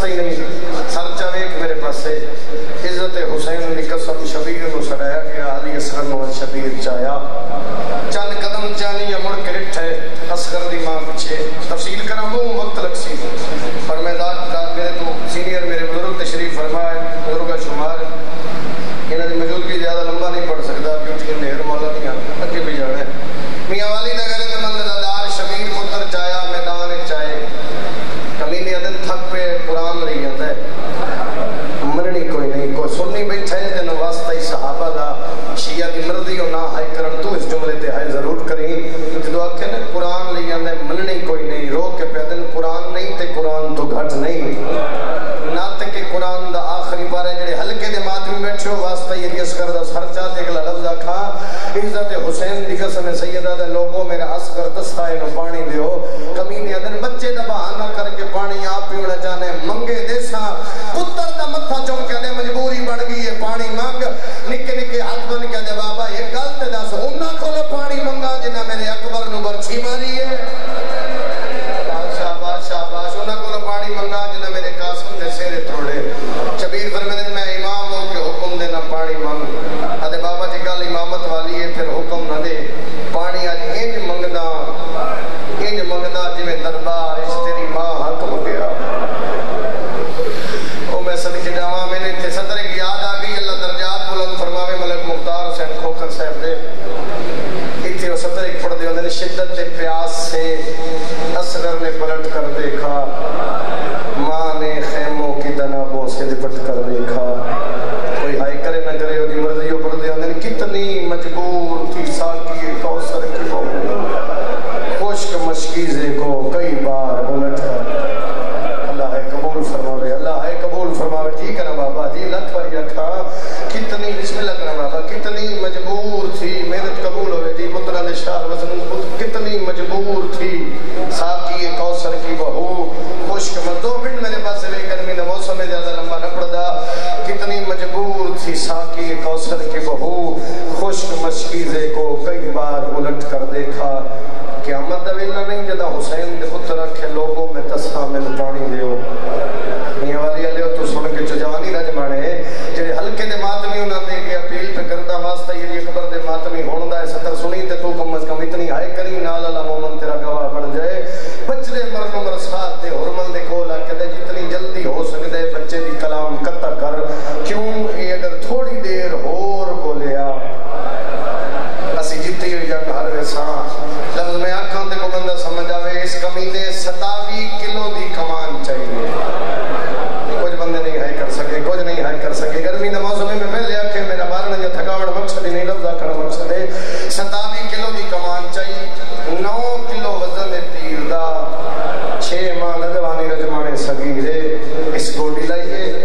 ही नहीं सरचा वेख मेरे पासे इज्जत हुसैन की कसम शबीर को सड़ाया गया अली असगर शबीर चाया चंद कदम चानी मुड़ के रिठे असगर की मां पीछे तफसील करा मुंह वक्त लगसी पर मैं मेरे तो सीनियर मेरे बुजुर्ग तशरीफ फरमाए बुजुर्ग शुमार इन्हों की मौजूदगी ज्यादा लंबा नहीं पढ़ सकता क्योंकि नेहर मौला नहीं अगे भी जाना है मियां वाली का गैरतमंद दादार शबीर पुत्र चाया मैदान चाहे कमीने दिन थक पे कुरान रही जाता है मननी कोई नहीं कोई सुननी बैठा है तेन वास्ता ही सहाबा दा शिया की मर्जी हो ना हाय करन तू इस जुमले ते हाय जरूर करी जो आखे ना कुरान ले जाता मननी कोई नहीं रो के पैदल कुरान नहीं ते कुरान तो घट नहीं नाते के कुरान दा आखिरी बारे जेड़े हल्के दे मातमी बैठो वास्ता ये असगर दा सरचा ते अगला लफ्ज आखा इज्जत हुसैन दी कसम सैयदा दे लोगों मेरे असगर दसाए नो पानी दियो कमीने दिन बच्चे दा बहाना करके पानी आप पीना चाहने मंगे देसा पुत्र दा मत्था चुम के दे मजबूरी बन गई है पानी मांग निके निके हाथ बन के दे बाबा ये गलत दस उन्ना कोलो पानी मंगा जिन्ना मेरे अकबर नु बरछी मारी है शाबाश शाबाश उन्ना कोलो पानी मंगा जिन्ना मेरे कासिम ने सिर तोड़े शबीर फरमाते मैं इमाम हो के हुक्म देना पानी मांग अदे बाबा जी गल इमामत वाली है फिर हुक्म ना दे पानी आज इंज मंगदा जिवें दरबार इस तेरी मां हक मंगया ओ मैं सदके जावा मैंने इत्थे सदर की याद आ गई अल्लाह दर्जात बुलंद फरमावे मलक मुख्तार हुसैन खोखर साहब दे इत्थे ओ सदर एक पढ़दे होंदे ने शिद्दत ते प्यास से असगर ने पलट कर देखा मां ने खैमों की तनाबों से लिपट कर देखा कोई हाय करे न करे ओदी मर्जी ओ पढ़दे होंदे ने कितनी मजबूर थी साकी कौसर की बहू खुश्क मशकीज़े को कई बार उलट कर अल्लाह है कबूल फरमावे जी करा बाबा जी लख पर रखा कितनी बिस्मिल्लाह करा बाबा कितनी मजबूर थी मेहनत कबूल होवे जी पुत्रा ने शार वसन कितनी मजबूर थी साकी कौसर की बहू खुश्क में 2 मिनट मेरे पास वे गर्मी का मौसम में ज्यादा लंबा न पड़दा कितनी मजबूर थी साकी कौसर की बहू खुश्क मशकीज़े को कई बार उलट कर देखा क़यामत दा वेला नहीं जदा हुसैन दे पुत्र रखे लोगों में तसा मिल पानी दियो मियां वाली आले तो सुन के जवानी रज माने जेड़े हल्के दे मातमी उन्हां दे के अपील पे करदा वास्ता ये अकबर दे मातमी होण दा सतर सुनी ते तू कम से कम इतनी हाय करी नाल अल्लाह मोमन तेरा गवाह बन जाए बचड़े मरन उमर साथ दे हुरमल दे कोल आके जितनी जल्दी हो सकदे बच्चे दी कलाम कत्ता कर क्यों ये अगर थोड़ी देर होर बोलिया असी जीती हुई जंग हर वेसा लफ्ज में आंखों ते को बंदा समझ आवे इस कमीने 27 किलो दी कमान चाहिए कुछ बंदे नहीं हाय कर सके कुछ नहीं हाय कर सके गर्मी के मौसम में पहले आखे मेरा मारना या थकावट मकसद ही नहीं लफ्ज आखना मकसद है 27 किलो की कमान चाहिए 9 किलो वजन है तीर दा 6 माह नजवानी रजमाने सगीरे इस गोडी लाइए